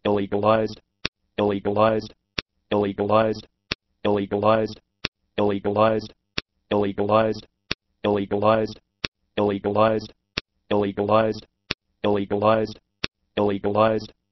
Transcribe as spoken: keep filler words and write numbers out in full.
illegalized, illegalized, illegalized, illegalized, illegalized, illegalized, illegalized, illegalized, illegalized, illegalized, illegalized,